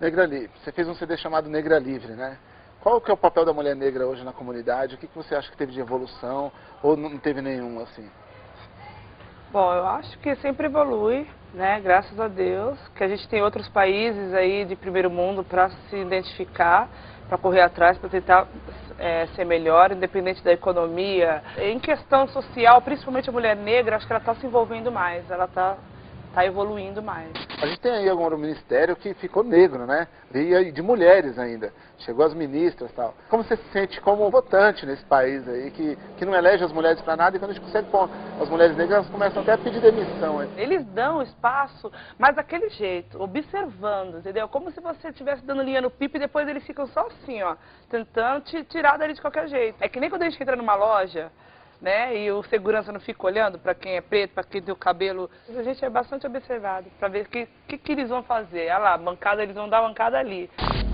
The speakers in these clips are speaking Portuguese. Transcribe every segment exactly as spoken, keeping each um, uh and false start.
Negra Livre, você fez um C D chamado Negra Livre, né? Qual que é o papel da mulher negra hoje na comunidade? O que, que você acha que teve de evolução ou não teve nenhum, assim? Bom, eu acho que sempre evolui, né? Graças a Deus, que a gente tem outros países aí de primeiro mundo para se identificar, para correr atrás, para tentar é, ser melhor, independente da economia. Em questão social, principalmente a mulher negra, acho que ela está se envolvendo mais, ela está tá evoluindo mais. A gente tem aí agora um ministério que ficou negro, né? E de mulheres ainda. Chegou as ministras e tal. Como você se sente como votante nesse país aí, que, que não elege as mulheres para nada, e quando a gente consegue pôr as mulheres negras, elas começam até a pedir demissão. Hein? Eles dão espaço, mas daquele jeito, observando, entendeu? Como se você estivesse dando linha no pipo e depois eles ficam só assim, ó, tentando te tirar dali de qualquer jeito. É que nem quando a gente entra numa loja, né, e o segurança não fica olhando para quem é preto, para quem tem o cabelo. A gente é bastante observado para ver o que, que, que eles vão fazer. Olha lá, bancada, eles vão dar bancada ali.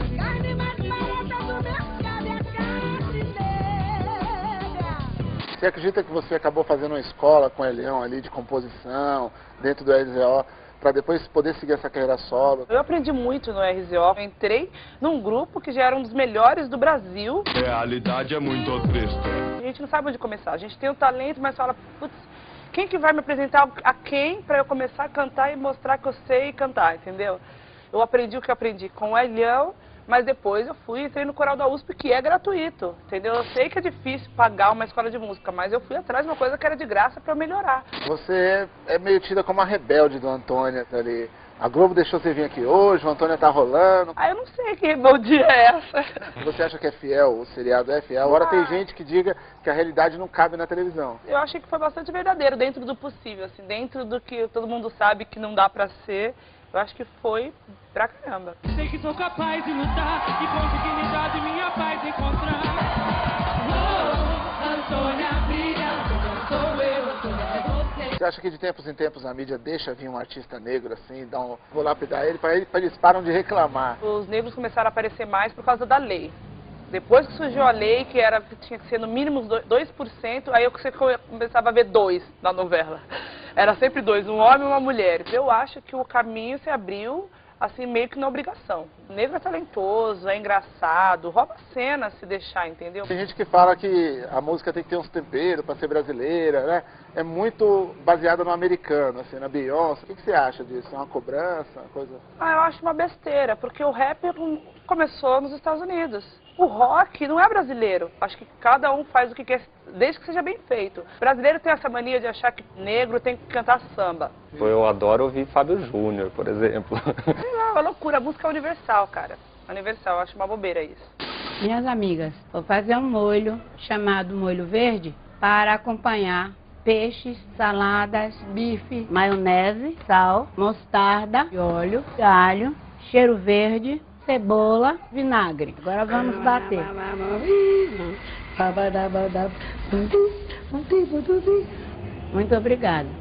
Você acredita que você acabou fazendo uma escola com o Elião ali de composição, dentro do R Z O, para depois poder seguir essa carreira solo? Eu aprendi muito no R Z O. Eu entrei num grupo que já era um dos melhores do Brasil. A realidade é muito triste. A gente não sabe onde começar. A gente tem o talento, mas fala, putz, quem que vai me apresentar a quem para eu começar a cantar e mostrar que eu sei cantar, entendeu? Eu aprendi o que eu aprendi com o Elião, mas depois eu fui e entrei no coral da U S P, que é gratuito, entendeu? Eu sei que é difícil pagar uma escola de música, mas eu fui atrás de uma coisa que era de graça para eu melhorar. Você é meio tida como a rebelde do Antônia ali. A Globo deixou você vir aqui hoje, o Antônia tá rolando. Ah, eu não sei que rebeldia é essa. Você acha que é fiel, o seriado é fiel? Agora ah. tem gente que diga que a realidade não cabe na televisão. Eu achei que foi bastante verdadeiro, dentro do possível, assim, dentro do que todo mundo sabe que não dá pra ser. Eu acho que foi pra caramba. Sei que sou capaz de lutar e com dignidade minha paz encontrar. Oh, Antônia brilha, sou eu, Antônia é você. Você acha que de tempos em tempos a mídia deixa vir um artista negro assim, dá um, vou lapidar ele, para ele, para eles param de reclamar? Os negros começaram a aparecer mais por causa da lei. Depois que surgiu a lei, que era, tinha que ser no mínimo dois por cento, aí você começava a ver dois na novela. Era sempre dois, um homem e uma mulher. Eu acho que o caminho se abriu, assim, meio que na obrigação. O negro é talentoso, é engraçado, rouba cena se deixar, entendeu? Tem gente que fala que a música tem que ter uns temperos para ser brasileira, né? É muito baseada no americano, assim, na Beyoncé. O que, que você acha disso? É uma cobrança, uma coisa... Ah, eu acho uma besteira, porque o rap começou nos Estados Unidos. O rock não é brasileiro. Acho que cada um faz o que quer, desde que seja bem feito. O brasileiro tem essa mania de achar que negro tem que cantar samba. Eu adoro ouvir Fábio Júnior, por exemplo. Sei lá, é uma loucura. A música é universal, cara. Universal, eu acho uma bobeira isso. Minhas amigas, vou fazer um molho chamado molho verde para acompanhar peixes, saladas, bife, maionese, sal, mostarda, óleo, alho, cheiro verde, cebola, vinagre. Agora vamos bater. Muito obrigada.